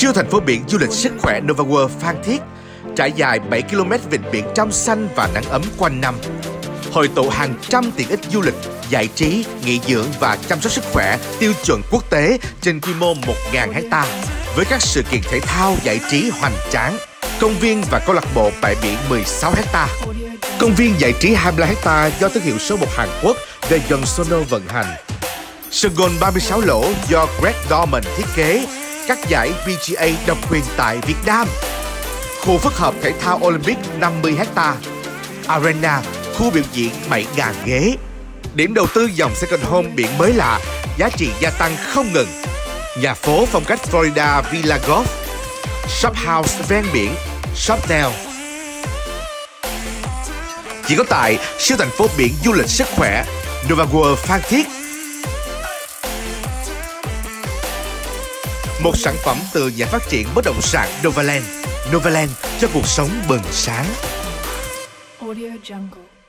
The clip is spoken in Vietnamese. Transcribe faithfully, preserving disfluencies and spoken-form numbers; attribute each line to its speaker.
Speaker 1: Siêu thành phố biển du lịch sức khỏe Nova World Phan Thiết trải dài bảy ki lô mét vịnh biển trong xanh và nắng ấm quanh năm, hội tụ hàng trăm tiện ích du lịch, giải trí, nghỉ dưỡng và chăm sóc sức khỏe tiêu chuẩn quốc tế trên quy mô một nghìn héc-ta với các sự kiện thể thao giải trí hoành tráng, công viên và câu lạc bộ bãi biển mười sáu héc-ta. Công viên giải trí hai mươi lăm héc-ta do thương hiệu số một Hàn Quốc Daejeon Sono vận hành. Sân golf ba mươi sáu lỗ do Greg Dorman thiết kế, các giải pê giê a độc quyền tại Việt Nam. Khu phức hợp thể thao Olympic năm mươi héc-ta. Arena, khu biểu diễn bảy nghìn ghế. Điểm đầu tư dòng second home biển mới lạ, giá trị gia tăng không ngừng. Nhà phố phong cách Florida Villa Golf. Shop house ven biển, Shopdale. Chỉ có tại siêu thành phố biển du lịch sức khỏe Nova World Phan Thiết. Một sản phẩm từ nhà phát triển bất động sản Novaland. Novaland cho cuộc sống bừng sáng.
Speaker 2: Audio Jungle.